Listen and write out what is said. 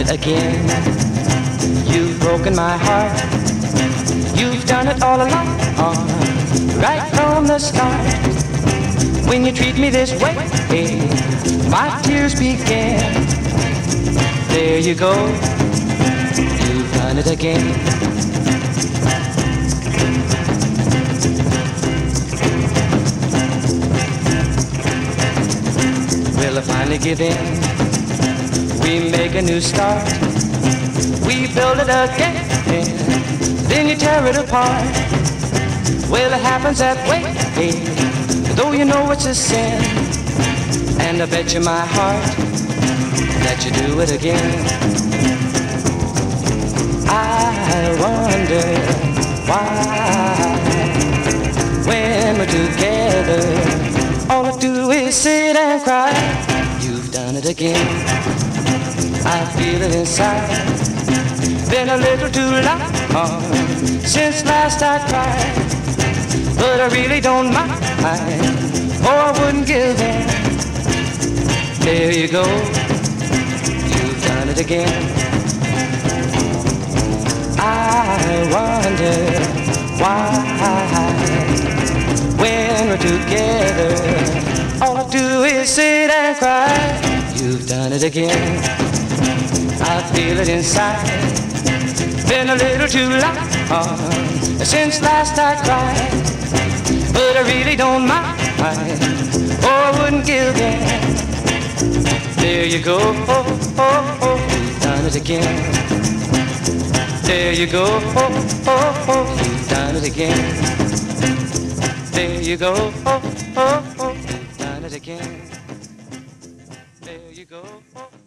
it again. You've broken my heart. You've done it all along, right from the start. When you treat me this way, my tears begin. There you go, you've done it again. Well, I finally give in. We make a new start. We build it again, then you tear it apart. Well, it happens that way, though you know it's a sin. And I bet you my heart that you do it again. I wonder why, when we're together, all I do is sit and cry. You've done it again. I feel it inside. Been a little too long since last I cried, but I really don't mind, or I wouldn't give in. There you go, you've done it again. I wonder why, when we're together, all I do is sit and cry. You've done it again. I feel it inside. Been a little too long since last I cried, but I really don't mind, or I wouldn't give in. There you go, you've done it again. There you go, you've done it again. There you go, you've done it again. There you go.